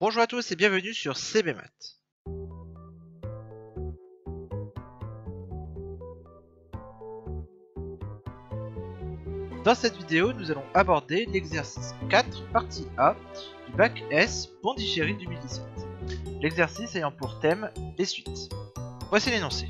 Bonjour à tous et bienvenue sur CBMath. Dans cette vidéo, nous allons aborder l'exercice 4, partie A, du bac S Pondichéry 2017. L'exercice ayant pour thème les suites. Voici l'énoncé.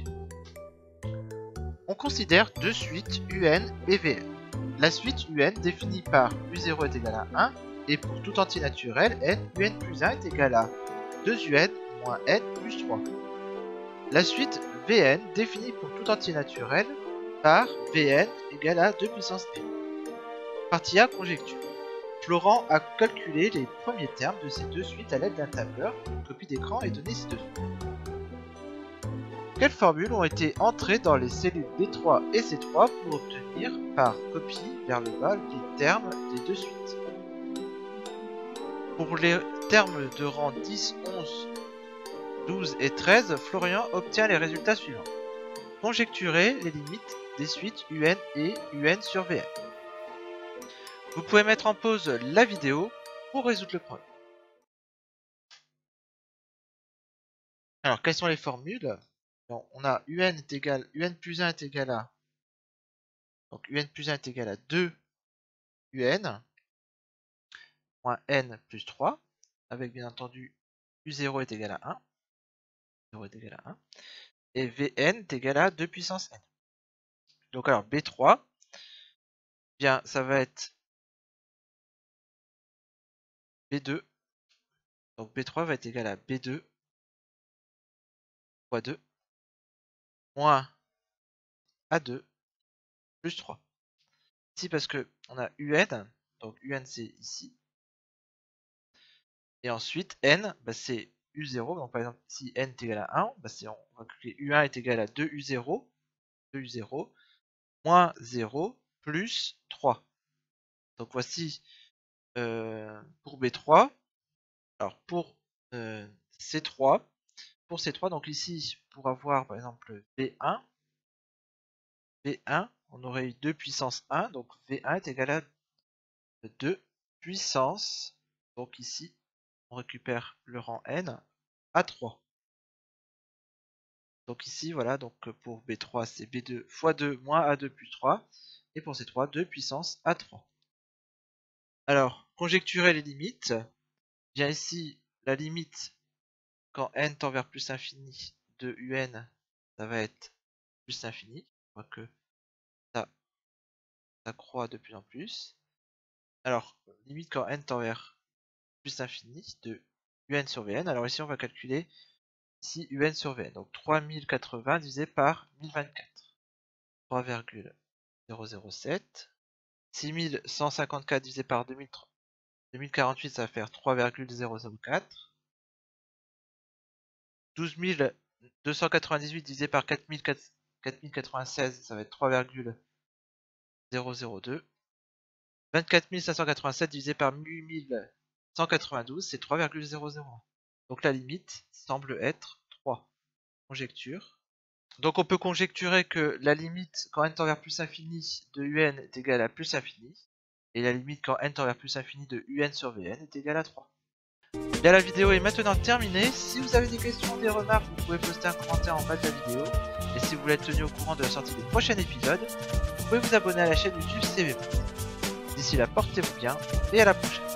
On considère deux suites UN et Vn. La suite UN définie par U0 est égal à 1 et pour tout entier naturel, n un plus 1 est égal à 2un moins n plus 3. La suite Vn définie pour tout entier naturel par Vn égale à 2 puissance n. Partie A, conjecture. Florent a calculé les premiers termes de ces deux suites à l'aide d'un tableur. Une copie d'écran est donnée ci-dessous. Quelles formules ont été entrées dans les cellules B3 et C3 pour obtenir, par copie vers le bas, les termes des deux suites? Pour les termes de rang 10, 11, 12 et 13, Florian obtient les résultats suivants. Conjecturer les limites des suites UN et UN sur Vn. Vous pouvez mettre en pause la vidéo pour résoudre le problème. Alors, quelles sont les formules? Donc, on a UN est égal, UN plus 1 est égal à, donc UN plus 1 est égal à 2 UN moins N plus 3, avec bien entendu U0 est égal à 1, 0 est égal à 1, et Vn est égal à 2 puissance N. Donc alors B3, bien ça va être B2, donc B3 va être égal à B2 fois 2, moins A2 plus 3. Ici parce que on a UN, donc UN c'est ici, et ensuite N, bah, c'est U0, donc par exemple si N est égal à 1, bah, on va calculer U1 est égal à 2U0, 2U0, moins 0 plus 3. Donc voici pour B3, alors pour C3, donc ici pour avoir par exemple V1, on aurait eu 2 puissance 1, donc V1 est égal à 2 puissance, donc ici on récupère le rang n à 3. Donc ici voilà, donc pour B3 c'est B2 fois 2 moins A2 plus 3, et pour C3 2 puissance A3. Alors, conjecturer les limites, bien ici la limite quand n tend vers plus infini de UN, ça va être plus infini, on voit que ça croît de plus en plus. Alors, limite quand n tend vers plus infini de UN sur Vn, alors ici on va calculer ici UN sur Vn, donc 3080 divisé par 1024, 3,007, 6154 divisé par 2048 ça va faire 3,004, 12298 divisé par 4096 ça va être 3,002, 24587 divisé par 8192 c'est 3,001. Donc la limite semble être 3. Conjecture. Donc on peut conjecturer que la limite quand n tend vers plus infini de UN est égale à plus infini, et la limite quand n tend vers plus infini de UN sur Vn est égale à 3. Bien, la vidéo est maintenant terminée. Si vous avez des questions ou des remarques, vous pouvez poster un commentaire en bas de la vidéo. Et si vous voulez être tenu au courant de la sortie des prochains épisodes, vous pouvez vous abonner à la chaîne YouTube CBMath. D'ici là, portez-vous bien et à la prochaine.